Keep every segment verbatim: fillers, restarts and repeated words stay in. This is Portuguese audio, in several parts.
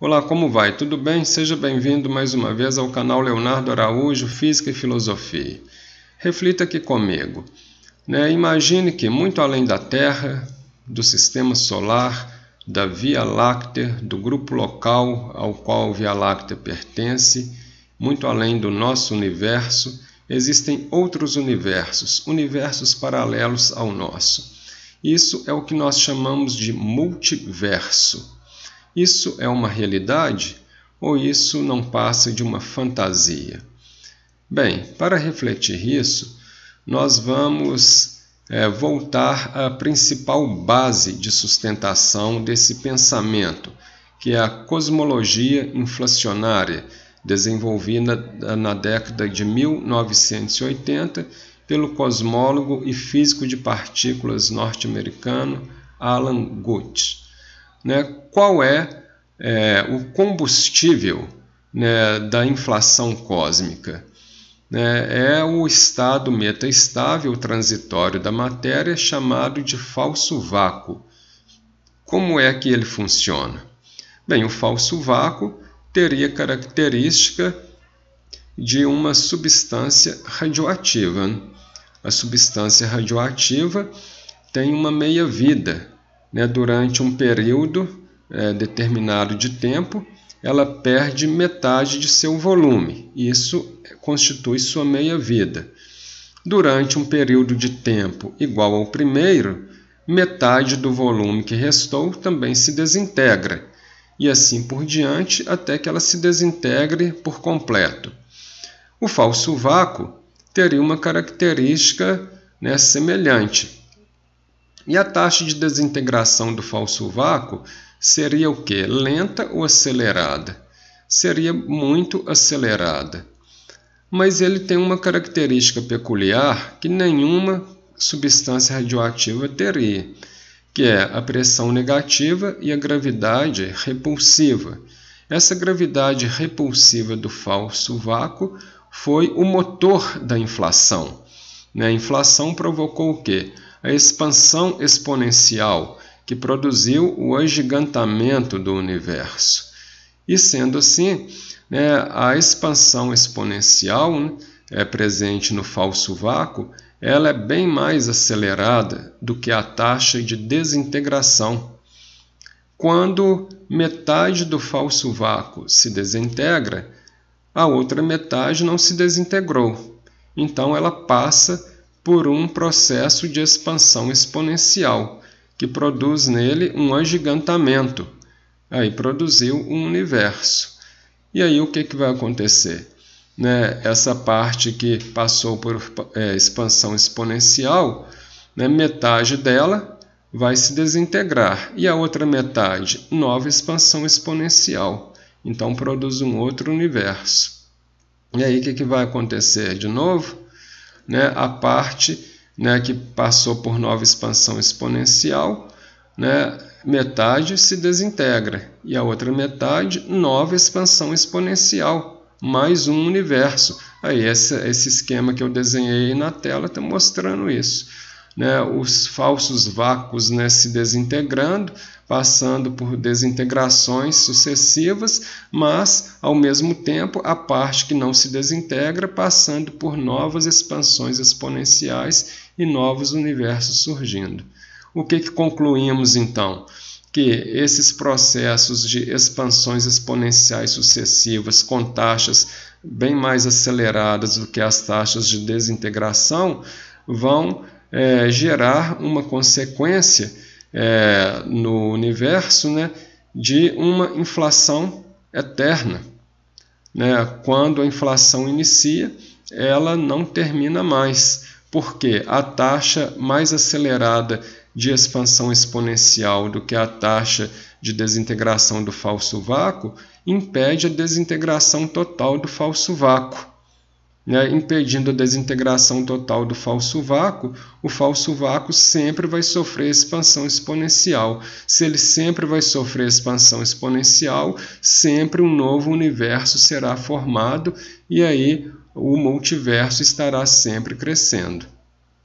Olá, como vai? Tudo bem? Seja bem-vindo mais uma vez ao canal Leonardo Araújo, Física e Filosofia. Reflita aqui comigo. Né? Imagine que muito além da Terra, do Sistema Solar, da Via Láctea, do grupo local ao qual a Via Láctea pertence, muito além do nosso universo, existem outros universos, universos paralelos ao nosso. Isso é o que nós chamamos de multiverso. Isso é uma realidade ou isso não passa de uma fantasia? Bem, para refletir isso, nós vamos é, voltar à principal base de sustentação desse pensamento, que é a cosmologia inflacionária, desenvolvida na década de mil novecentos e oitenta pelo cosmólogo e físico de partículas norte-americano Alan Guth. Né? Qual é, é o combustível, né, da inflação cósmica? Né? É o estado metaestável transitório da matéria chamado de falso vácuo. Como é que ele funciona? Bem, o falso vácuo teria característica de uma substância radioativa. Né? A substância radioativa tem uma meia-vida. Né, durante um período é, determinado de tempo, ela perde metade de seu volume. Isso constitui sua meia-vida. Durante um período de tempo igual ao primeiro, metade do volume que restou também se desintegra, e assim por diante até que ela se desintegre por completo. O falso vácuo teria uma característica, né, semelhante. E a taxa de desintegração do falso vácuo seria o quê? Lenta ou acelerada? Seria muito acelerada. Mas ele tem uma característica peculiar que nenhuma substância radioativa teria, que é a pressão negativa e a gravidade repulsiva. Essa gravidade repulsiva do falso vácuo foi o motor da inflação. A inflação provocou o quê? A expansão exponencial, que produziu o agigantamento do universo. E sendo assim, né, a expansão exponencial, né, é presente no falso vácuo, ela é bem mais acelerada do que a taxa de desintegração. Quando metade do falso vácuo se desintegra, a outra metade não se desintegrou. Então ela passa por um processo de expansão exponencial, que produz nele um agigantamento. Aí produziu um universo. E aí o que, que vai acontecer? Né? Essa parte que passou por é, expansão exponencial, né, metade dela vai se desintegrar. E a outra metade, nova expansão exponencial. Então produz um outro universo. E aí o que, que vai acontecer de novo? Né, a parte, né, que passou por nova expansão exponencial, né, metade se desintegra, e a outra metade, nova expansão exponencial, mais um universo. Aí esse, esse esquema que eu desenhei na tela está mostrando isso. Né, os falsos vácuos, né, se desintegrando, passando por desintegrações sucessivas, mas, ao mesmo tempo, a parte que não se desintegra passando por novas expansões exponenciais e novos universos surgindo. O que, que concluímos, então? Que esses processos de expansões exponenciais sucessivas com taxas bem mais aceleradas do que as taxas de desintegração vão é, gerar uma consequência É, no universo, né, de uma inflação eterna. Né? Quando a inflação inicia, ela não termina mais, porque a taxa mais acelerada de expansão exponencial do que a taxa de desintegração do falso vácuo impede a desintegração total do falso vácuo. Né, impedindo a desintegração total do falso vácuo, o falso vácuo sempre vai sofrer expansão exponencial. Se ele sempre vai sofrer expansão exponencial, sempre um novo universo será formado e aí o multiverso estará sempre crescendo.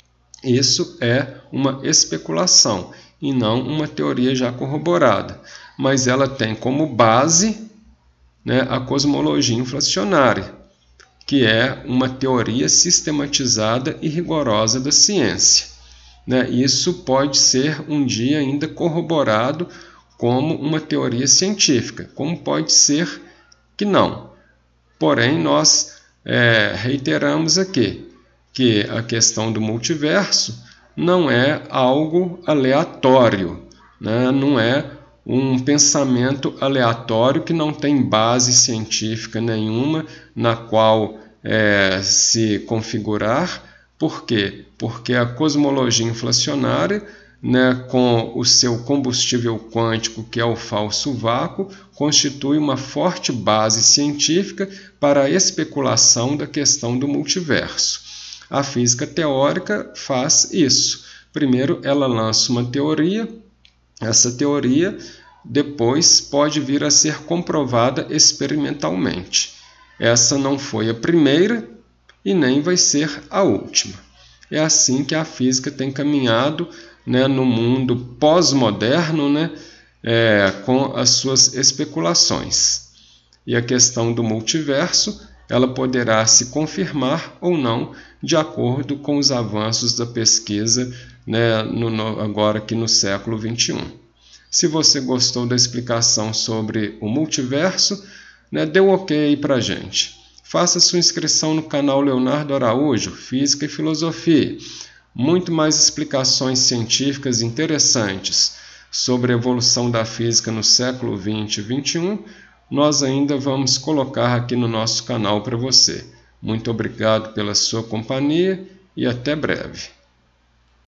Isso é uma especulação e não uma teoria já corroborada. mas ela tem como base, né, a cosmologia inflacionária, que é uma teoria sistematizada e rigorosa da ciência. Né? Isso pode ser um dia ainda corroborado como uma teoria científica, como pode ser que não. Porém, nós é, reiteramos aqui que a questão do multiverso não é algo aleatório, né? Não é um pensamento aleatório que não tem base científica nenhuma na qual é, se configurar. Por quê? Porque a cosmologia inflacionária, né, com o seu combustível quântico, que é o falso vácuo, constitui uma forte base científica para a especulação da questão do multiverso. A física teórica faz isso. Primeiro, ela lança uma teoria. Essa teoria depois pode vir a ser comprovada experimentalmente. Essa não foi a primeira e nem vai ser a última. É assim que a física tem caminhado, né, no mundo pós-moderno, né, é, com as suas especulações. E a questão do multiverso, ela poderá se confirmar ou não de acordo com os avanços da pesquisa, né, no, no, agora aqui no século vinte e um. Se você gostou da explicação sobre o multiverso, né, dê um ok aí para a gente. Faça sua inscrição no canal Leonardo Araújo, Física e Filosofia. Muito mais explicações científicas interessantes sobre a evolução da física no século vinte e vinte e um, nós ainda vamos colocar aqui no nosso canal para você. Muito obrigado pela sua companhia e até breve.